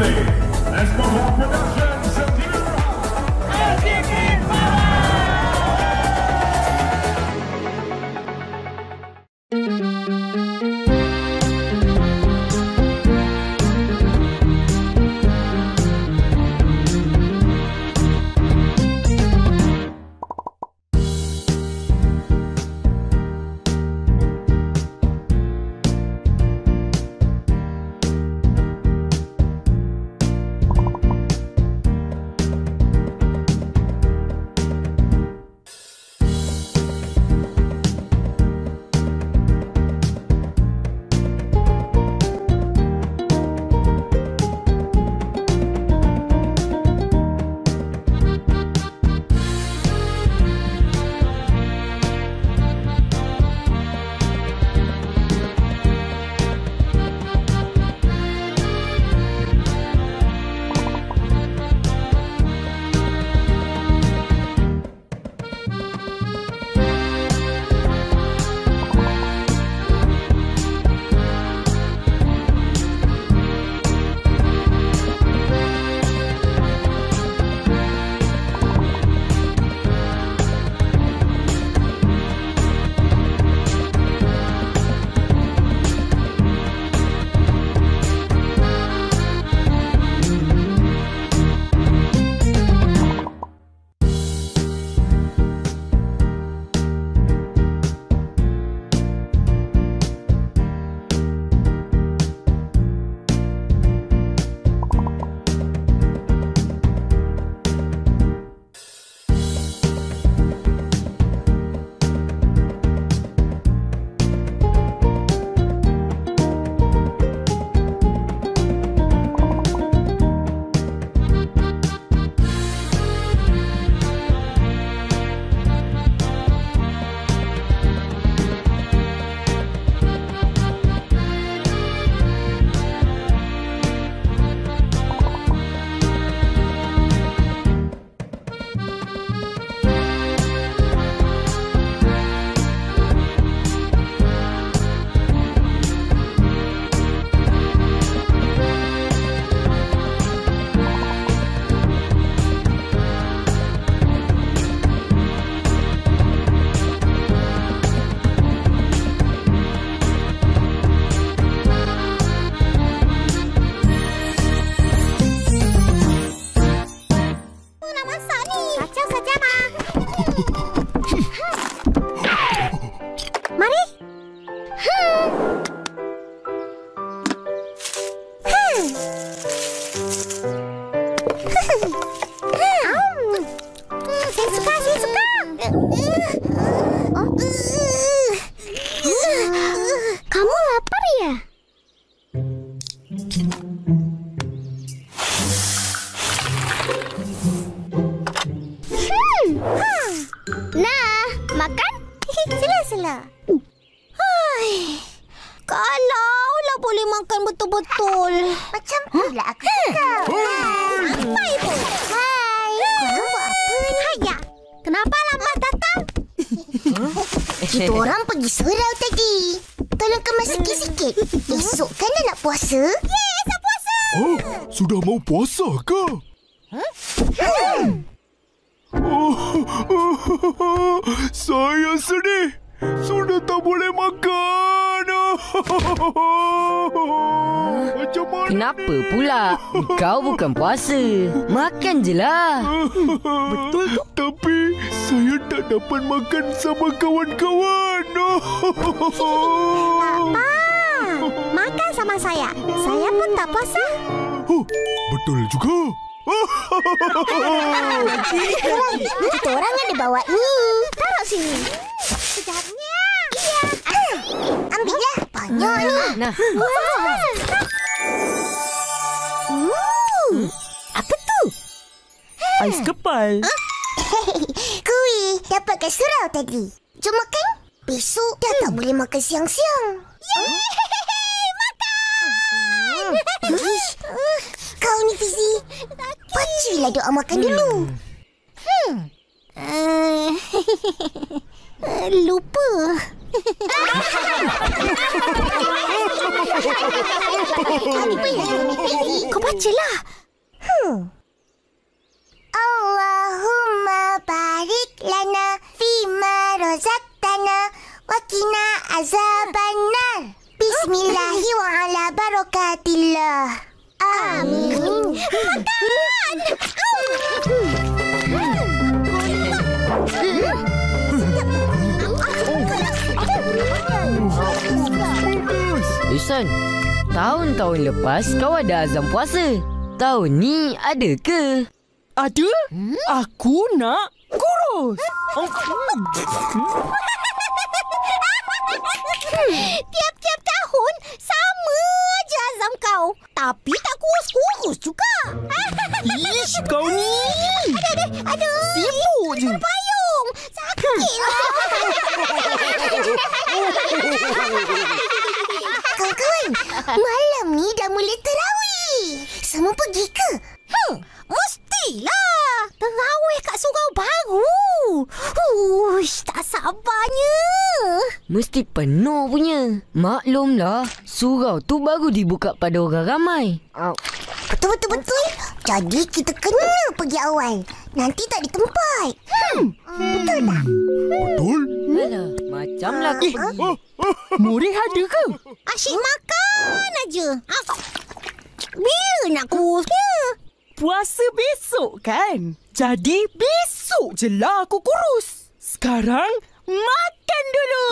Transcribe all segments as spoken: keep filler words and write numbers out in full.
Kamu lapar ya? Hmm. Nah, makan? Sila-sila. Kalaulah boleh makan betul-betul. Macam pula aku suka. Apa itu? Hai, korang buat apa ni? Haya, kenapa lambat datang? Kita orang pergi surau tadi. Tolong kemas sikit-sikit. Esok kan dah nak puasa? Yes, nak puasa. Oh, sudah mau puasa ke? Huh? Oh, saya sedih. Sudah tak boleh makan. Macam mana Kenapa ni? pula? Kau bukan puasa. Makan je lah. Betul tu. Tapi saya tak dapat makan sama kawan-kawan. Apa? Makan sama saya. Saya pun tak puasa. Oh, betul juga. Kita orang ada bawa ni. Taruh sini. Sekejapnya. Iya. Ah, ambillah. Banyak ni. Nah, Hmm. Apa tu? ais kepal. Kuih dapat kat surau tadi. Jom makan. Besok dah tak boleh makan siang-siang. Yeay, makan. Ish. Kau ni Fizi. Bacalah doa makan dulu. Hmm. Uh, lupa. Kau bacalah. Hmm. Allahumma barik lana fima razaqtana wa qina azabannar. Bismillahi wa ala barakatillah. Amin. Makan! Ihsan, tahun-tahun lepas kau ada azam puasa. Tahun ni ada ke? Ada? Hmm? Aku nak kurus. Tiap-tiap tahun sama aja azam kau. Tapi tak kurus-kurus juga. Ish, kau ni. Aduh, aduh. Sibuk je. Payung. Sakit lah. Kawan-kawan, malam ni dah mula tarawih. Semua pergi ke? Hmm, mestilah. Terawih kat surau baru. Uish, tak sabarnya. Mesti penuh punya. Maklumlah, surau tu baru dibuka pada orang ramai. Betul-betul-betul. Jadi kita kena pergi awal. Nanti tak di tempat. Hmm, betul tak? Betul? Alah, macamlah kau pergi. Murid ada ke? Asyik makan aja. Bila nak kurusnya? Puasa besok kan? Jadi besok je lah aku kurus. Sekarang makan dulu.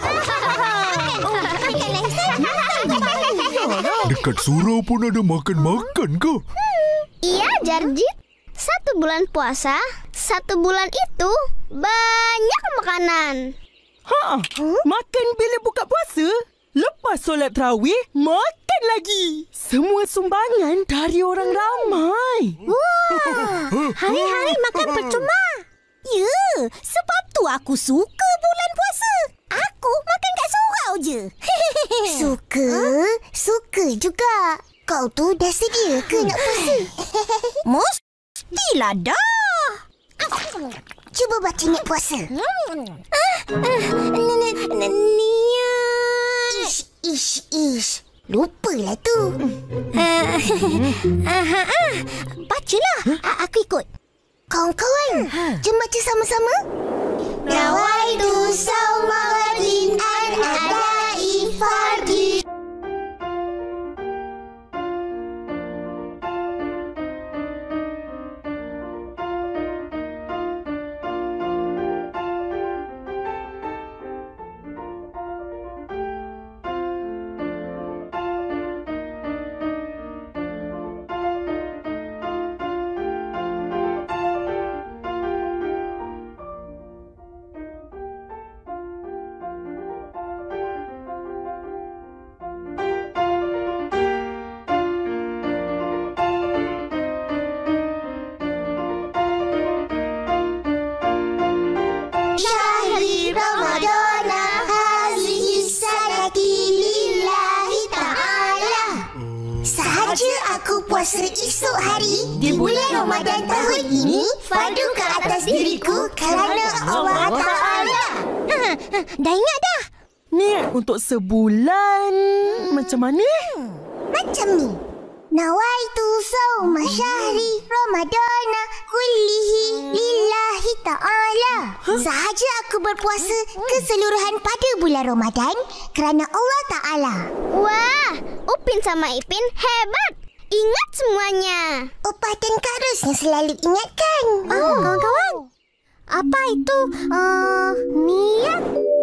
Dekat surau pun ada makan-makan ke? Iya, Jarjit. Satu bulan puasa, satu bulan itu banyak makanan. Ha, hmm? Makan bila buka puasa? Lepas solat tarawih, makan lagi. Semua sumbangan dari orang ramai. Wah, hari-hari makan percuma. Ya, sebab tu aku suka bulan puasa. Aku makan kat surau je. Suka, suka juga. Kau tu dah sedia ke nak puasa? Mestilah dah. Cuba baca niat puasa. Niat. Ish, ish, ish. Lupalah tu. Bacalah. Aku ikut. Kawan-kawan, jom baca sama-sama. Nawaitu sawma ghadin an adai fardi. Puasa esok hari di bulan Ramadan tahun ini fardu ke atas diriku kerana Allah Ta'ala. Ha, ha, dah ingat dah? Niat untuk sebulan. Macam mana? Macam ni. Nawaitu sawma syahri Ramadana kullihi lillahi ta'ala. Sahaja aku berpuasa keseluruhan pada bulan Ramadan kerana Allah Ta'ala. Wah, Upin sama Ipin hebat. Ingat semuanya. Upah dan Karus yang selalu ingatkan. Oh, kawan-kawan. Apa itu? Uh, niat?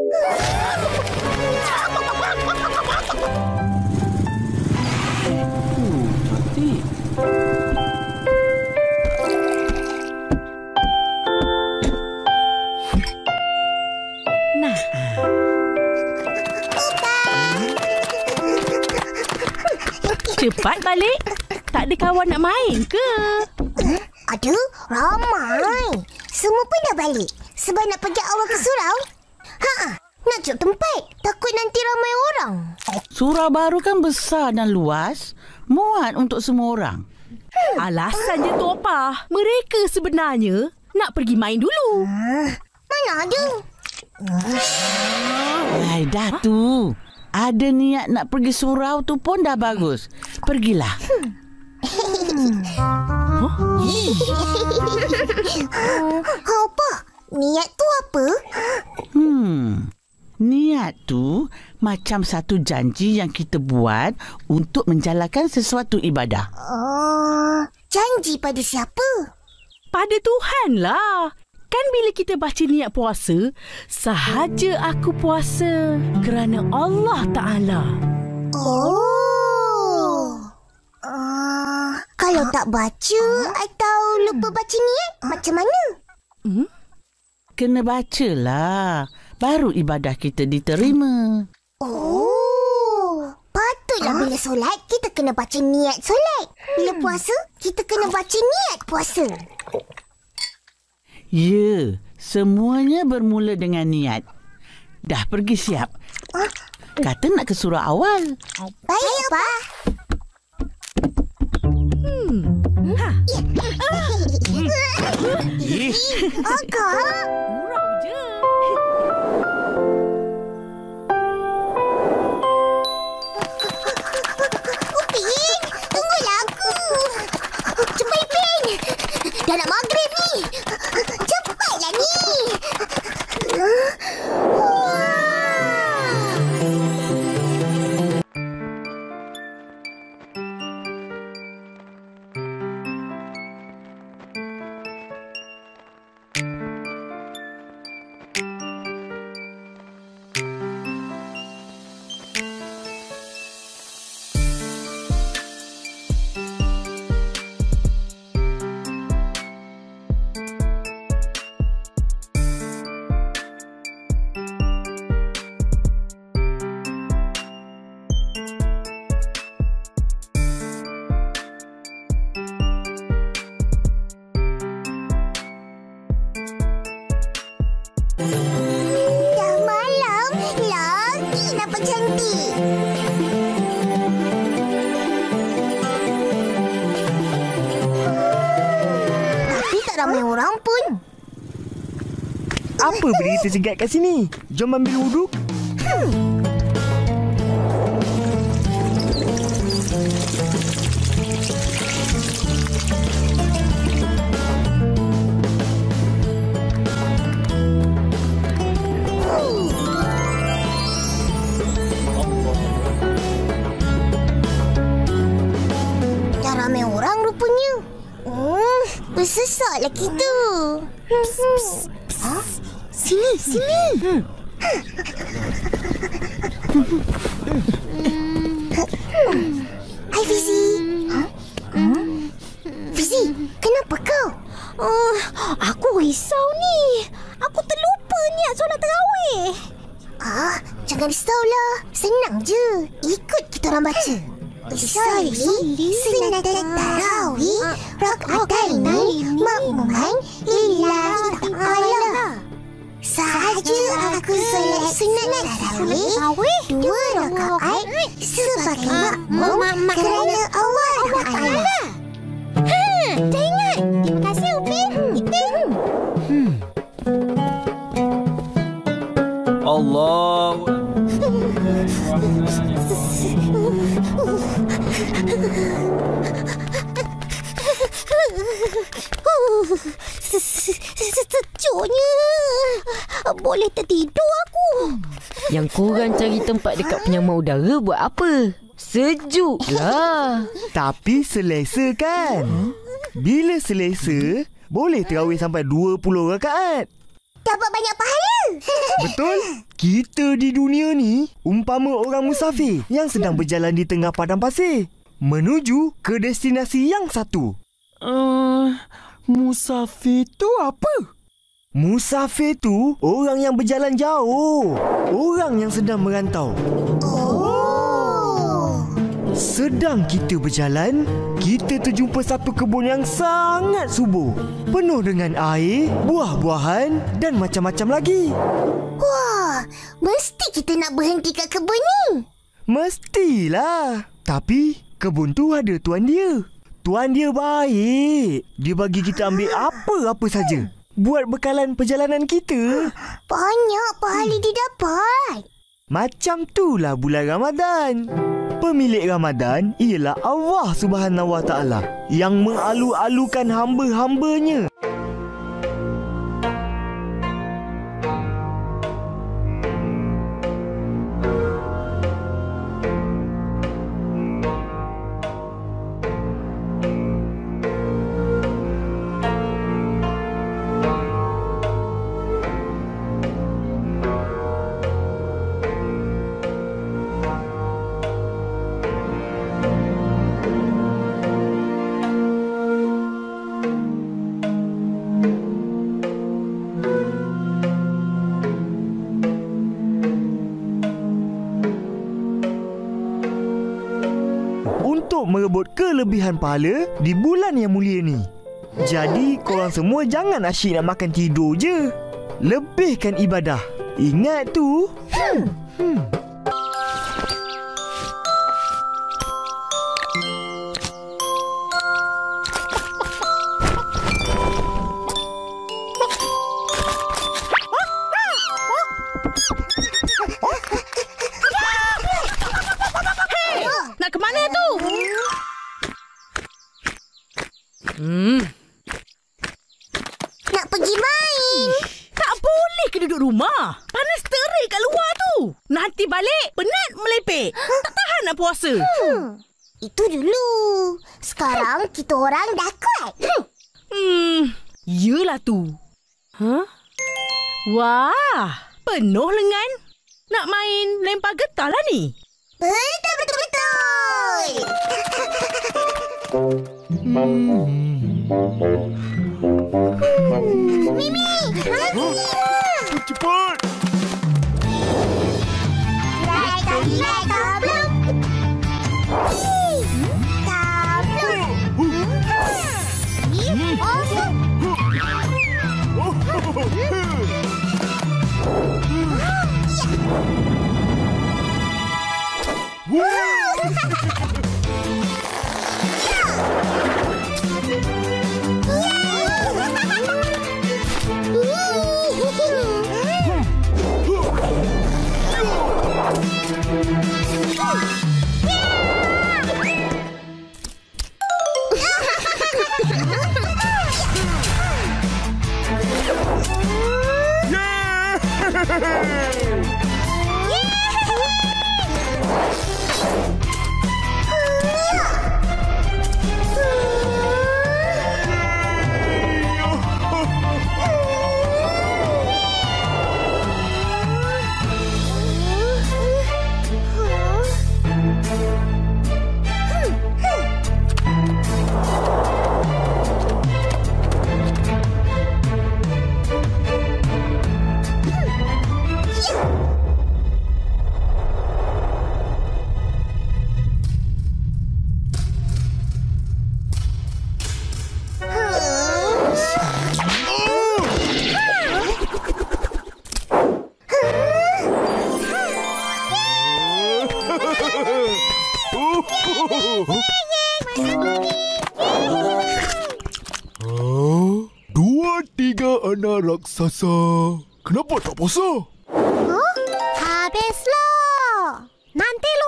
Nah. Cepat balik. Tak ada kawan nak main ke? Ada, ramai. Semua pun dah balik. Sebab nak pergi awal ke surau. Ha, nak cuk tempat. Takut nanti ramai orang. Surau baru kan besar dan luas. Muat untuk semua orang. Hmm. Alasan je tu apa? Mereka sebenarnya nak pergi main dulu. Uh, mana ada? Hai, dah tu. ada niat nak pergi surau tu pun dah bagus. Pergilah. Apa? Niat tu apa? Hmm. Niat tu macam satu janji yang kita buat untuk menjalankan sesuatu ibadah. Oh, janji pada siapa? Pada Tuhan lah. Kan bila kita baca niat puasa, sahaja aku puasa kerana Allah Ta'ala. Oh. Uh, kalau tak baca atau lupa baca niat, macam mana? Hmm? Kena bacalah. Baru ibadah kita diterima. Oh. Patutlah bila solat, kita kena baca niat solat. Bila puasa, kita kena baca niat puasa. Ya, semuanya bermula dengan niat. Dah pergi siap. Kata nak ke surau awal. Baik, Pak. Hmm. Ha. Agak. Gurau je. Upin, tunggulah aku. Cepat, Upin. Dah nak maghrib ni. Cepatlah ni. Dah malam, lagi nampak cantik. Tapi tak ramai orang pun. Apa benda tersegat kat sini? Jom ambil wuduk. Dah ramai orang rupanya. Hmm, bersesaklah kita. Psst, psst, psst. Ha? Sini, sini. Hai, Fizi. Hmm? Fizi, kenapa kau? Uh, aku risau ni. Aku terlupa niat solat tarawih. Ah, jangan risaulah. Senang je. Ikut kita orang baca. Usolli sunnatat tarawih rak'ataini ma'muman lillahi ta'ala. Sahaja aku solat sunat tarawih dua rakaat sebagai makmum kerana Allah Ta'ala. Ha, dah ingat. Terima kasih, Upin. Ipin. Allah. Sejuknya. Boleh tertidur aku. Yang korang cari tempat dekat penyamak udara buat apa? Sejuk lah. Tapi selesa kan? Bila selesa, boleh terawih sampai dua puluh rakaat. Dapat banyak pahala. Betul? Kita di dunia ni umpama orang musafir yang sedang berjalan di tengah padang pasir menuju ke destinasi yang satu. Uh, musafir tu apa? Musafir tu orang yang berjalan jauh. Orang yang sedang merantau. Oh. Sedang kita berjalan, kita terjumpa satu kebun yang sangat subur. Penuh dengan air, buah-buahan dan macam-macam lagi. Wah, mesti kita nak berhenti kat kebun ni. Mestilah. Tapi kebun tu ada tuan dia. Tuan dia baik. Dia bagi kita ambil apa-apa saja buat bekalan perjalanan kita. Banyak pahala dia dapat. Macam itulah bulan Ramadan. Pemilik Ramadan ialah Allah Subhanahu Wa Taala yang mengalu-alukan hamba-hambanya. Untuk merebut kelebihan pahala di bulan yang mulia ni. Jadi korang semua jangan asyik nak makan tidur je. Lebihkan ibadah. Ingat tu. Hmm. Hmm. Nak ke mana tu? Hmm. Nak pergi main. Tak boleh ke duduk rumah? Panas terik kat luar tu. Nanti balik penat melepek. Tak tahan nak puasa. Hmm. Itu dulu. Sekarang kita orang dah kuat. Hmm. Yelah tu. Huh? Wah. Penuh lengan. Nak main lempar getah lah ni. Betul, betul, betul. Mimi, Oh, cepat. Rai tadi rai tablum. Tablum. Dua tiga anak raksasa. Kenapa tak puasa? Huh? Habislah. Nanti lu...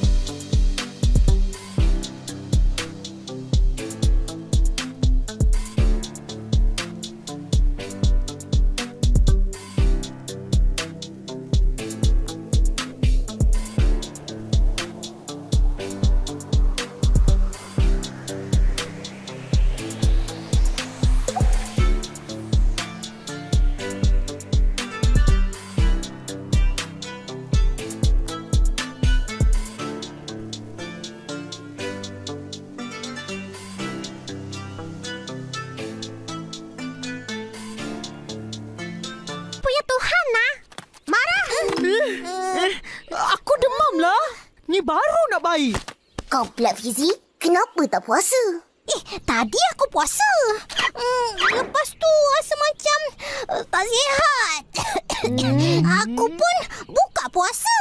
Punya Tuhan lah. Marah. Eh, aku demam lah. Ni baru nak baik. Kau pula Fizi, kenapa tak puasa? Eh, tadi aku puasa. Hmm, lepas tu rasa macam uh, tak sihat. Hmm. Aku pun buka puasa.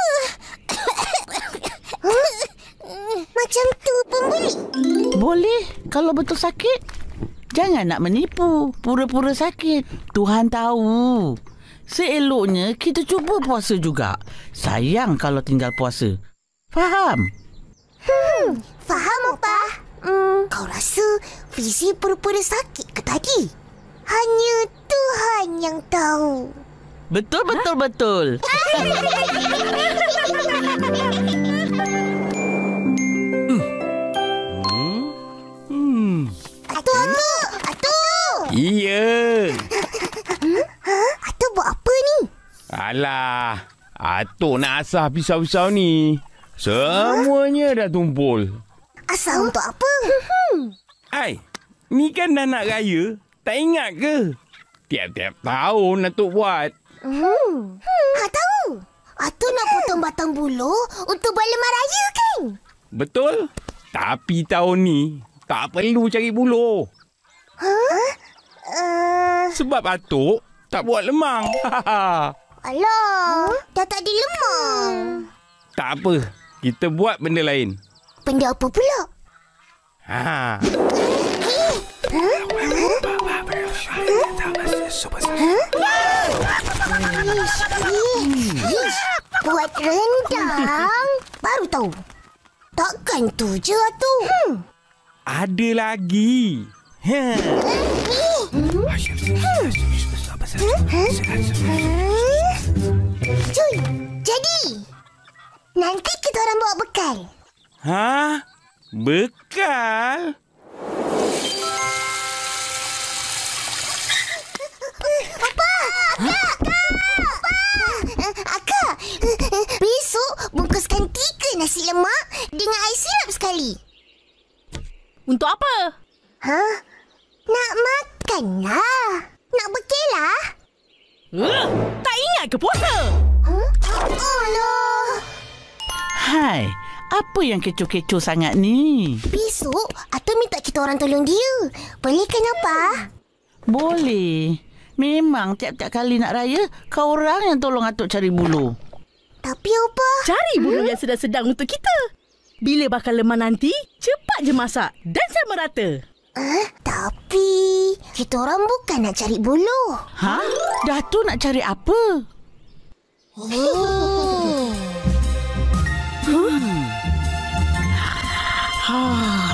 Macam tu pembeli. Boleh kalau betul sakit. Jangan nak menipu. Pura-pura sakit. Tuhan tahu. Seeloknya kita cuba puasa juga. Sayang kalau tinggal puasa. Faham? Hmm, faham, Opa. Hmm, kau rasa Fizi pura-pura sakit ke tadi? Hanya Tuhan yang tahu. Betul, betul, ha? betul. Hmm. Atu, Atu, Atu. Iya. Atu buat apa ni? Alah, Atuk nak asah pisau-pisau ni. Semuanya dah tumpul. Asal untuk apa? Ai, ni kan dah nak raya. Tak ingat ke? Tiap-tiap tahun Atuk buat. Hmm. Ha, tahu. Atu nak potong batang bulu untuk berlemak raya kan? Betul. Tapi tahun ni tak perlu cari buluh. Ha? Uh... Sebab Atuk tak buat lemang. Alah, dah tak ada lemang. Tak apa. Kita buat benda lain. Benda apa pula? Ha. Buat rendang? Baru tahu. Takkan tu je tu. Hmm. Ada lagi. Ha. Cuy, jadi nanti kita orang bawa bekal. Ha? Bekal? Apa? Akak, besok bungkuskan tiga nasi lemak dengan air sirap sekali. Untuk apa? Ha? Nak makan lah. Nak bekal lah. Uh, tak ingat ke puasa? Huh? Alah. Hai, apa yang kecoh-kecoh sangat ni? Besok, Atuk minta kita orang tolong dia. Boleh kan, apa? Boleh. Memang tiap-tiap kali nak raya, kau orang yang tolong Atuk cari bulu. Tapi apa? Cari bulu yang sedang-sedang untuk kita. Bila bakal lemah nanti, cepat je masak dan sama rata. Eh, tapi kita orang bukan nak cari bulu. Ha? Datuk nak cari apa? Oh. Hmm. Ha.